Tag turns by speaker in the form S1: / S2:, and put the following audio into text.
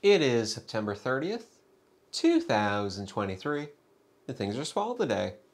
S1: It is September 30th, 2023, and things are swell today.